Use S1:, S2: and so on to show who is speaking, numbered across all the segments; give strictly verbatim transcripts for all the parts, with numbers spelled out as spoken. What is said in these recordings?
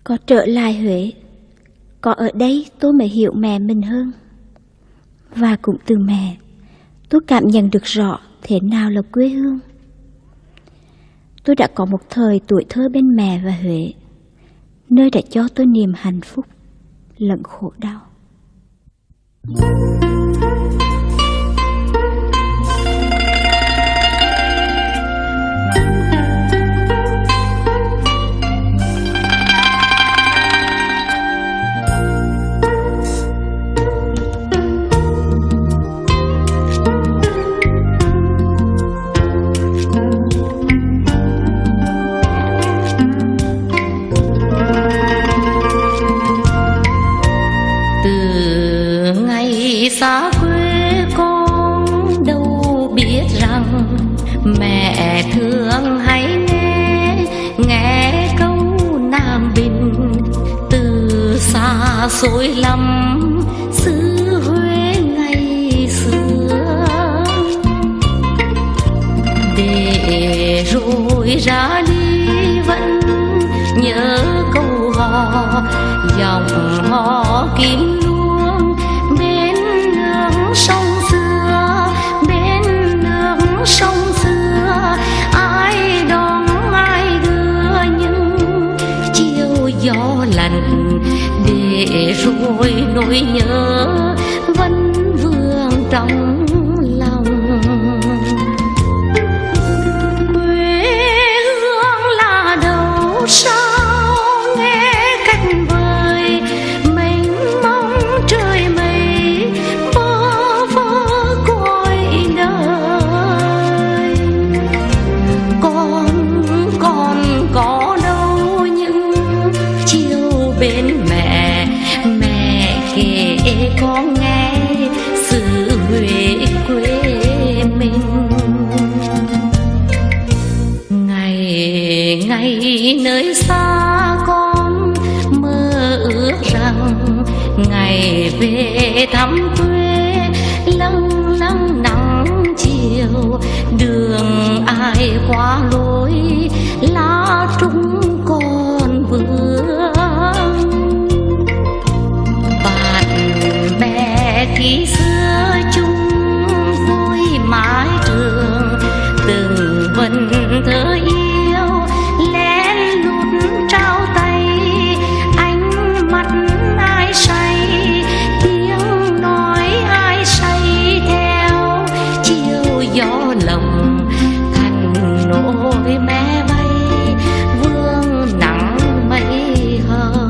S1: Có trở lại Huế, có ở đây tôi mới hiểu mẹ mình hơn. Và cũng từ mẹ, tôi cảm nhận được rõ thế nào là quê hương. Tôi đã có một thời tuổi thơ bên mẹ và Huế, nơi đã cho tôi niềm hạnh phúc lẫn khổ đau.
S2: Xa quê con đâu biết rằng mẹ thương hay nghe nghe câu Nam Bình từ xa xôi lắm xứ Huế ngày xưa, để rồi ra đi vẫn nhớ câu hò dòng hò kim sông xưa, bên nước sông xưa, ai đón ai đưa những chiều gió lạnh, để rồi nỗi nhớ vẫn vương trong lòng. Quê hương là đâu sao nghe cách vời mênh mông trời mây, bên mẹ mẹ kể con nghe xứ Huế quê mình. Ngày ngày nơi xa con mơ ước rằng ngày về thăm quê, lâng lâng nắng chiều đường ai qua lối lá trúc còn vương. Khi xưa chung vui mái trường, từng vần thơ yêu lén lút trao tay, ánh mắt ai say, tiếng nói ai say theo chiều gió lồng thành nỗi mẹ bay vương nắng mây hồng.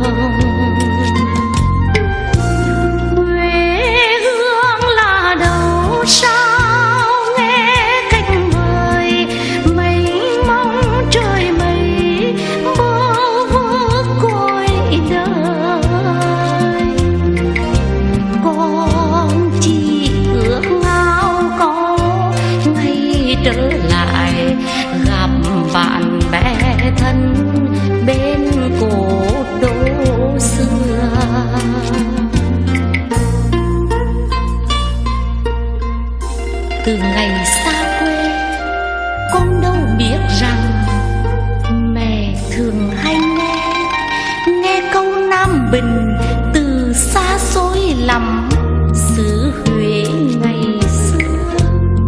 S2: Sao nghe cách vời mênh mông trời mây, bơ vơ cõi đời. Con chỉ ước ngao có ngày trở lại gặp bạn bè thân bên cố đô xưa. Từ ngày xa quê, con đâu biết rằng mẹ thường hay nghe nghe câu Nam Bình từ xa xôi lắm xứ Huế ngày xưa.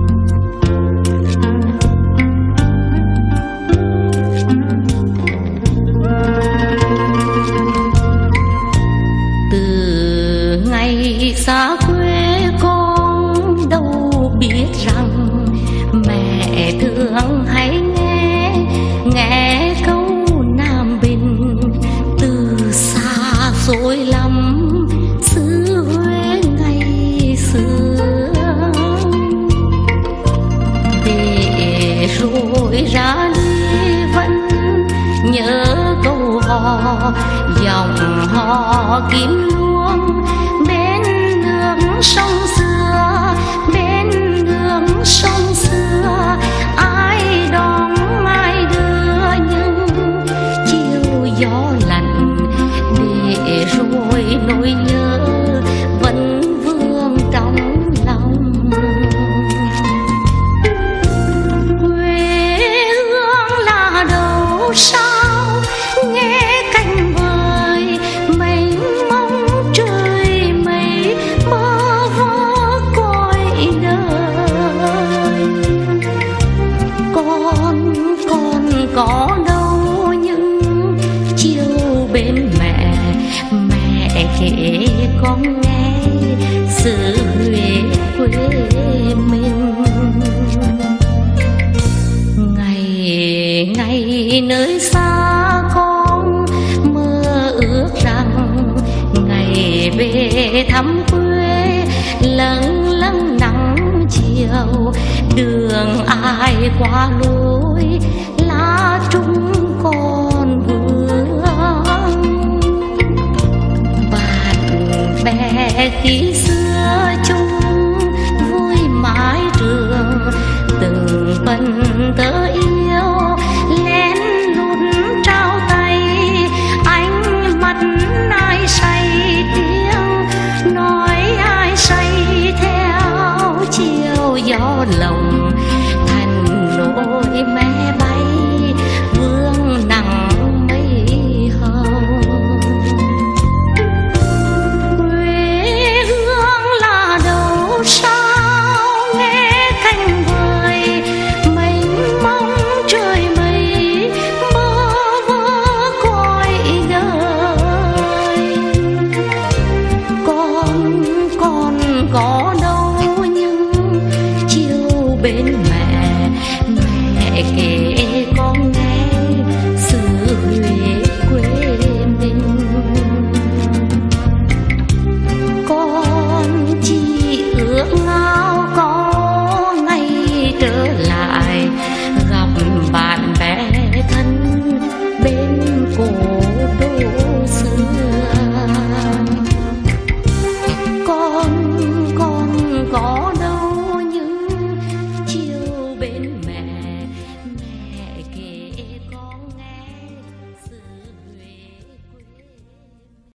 S2: Từ ngày xa quê con đâu biết rằng mẹ thương hay nghe nghe câu Nam Bình từ xa xôi lắm xứ Huế ngày xưa, để rồi ra đi vẫn nhớ câu hò dòng hò kim luông bên nước sông xưa, bên nước sông xưa, ai đón ai đưa những chiều gió lạnh, để rồi nỗi nhớ vẫn vương trong lòng. Quê hương là đâu sao nghe cách vời đường ai qua lối lá trúng con vương. Bạn bè khi xưa chung vui mái trường, từng phần tớ yêu lén lút trao tay. Ánh mắt ai say tiếng, nói ai say theo chiều gió lồng thành nỗi mẹ bay.